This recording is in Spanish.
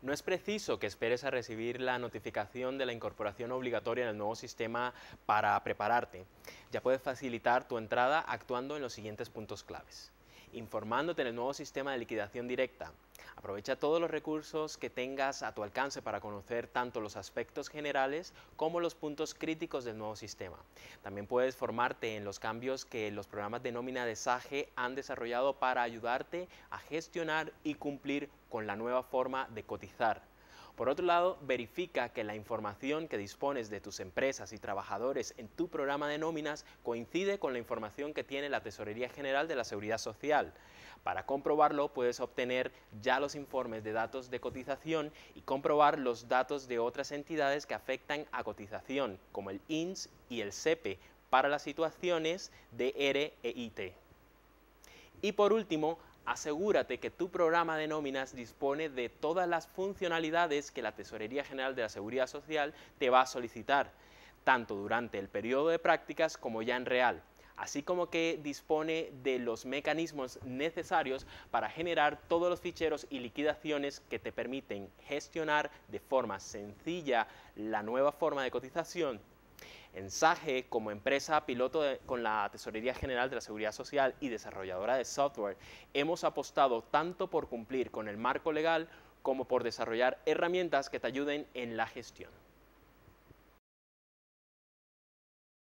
No es preciso que esperes a recibir la notificación de la incorporación obligatoria en el nuevo sistema para prepararte. Ya puedes facilitar tu entrada actuando en los siguientes puntos claves. Informándote en el nuevo sistema de liquidación directa. Aprovecha todos los recursos que tengas a tu alcance para conocer tanto los aspectos generales como los puntos críticos del nuevo sistema. También puedes formarte en los cambios que los programas de nómina de SAGE han desarrollado para ayudarte a gestionar y cumplir con la nueva forma de cotizar. Por otro lado, verifica que la información que dispones de tus empresas y trabajadores en tu programa de nóminas coincide con la información que tiene la Tesorería General de la Seguridad Social. Para comprobarlo, puedes obtener ya los informes de datos de cotización y comprobar los datos de otras entidades que afectan a cotización, como el INS y el SEPE, para las situaciones de ERE e IT. Y por último, asegúrate que tu programa de nóminas dispone de todas las funcionalidades que la Tesorería General de la Seguridad Social te va a solicitar, tanto durante el periodo de prácticas como ya en real, así como que dispone de los mecanismos necesarios para generar todos los ficheros y liquidaciones que te permiten gestionar de forma sencilla la nueva forma de cotización. En SAGE, como empresa piloto con la Tesorería General de la Seguridad Social y desarrolladora de software, hemos apostado tanto por cumplir con el marco legal como por desarrollar herramientas que te ayuden en la gestión.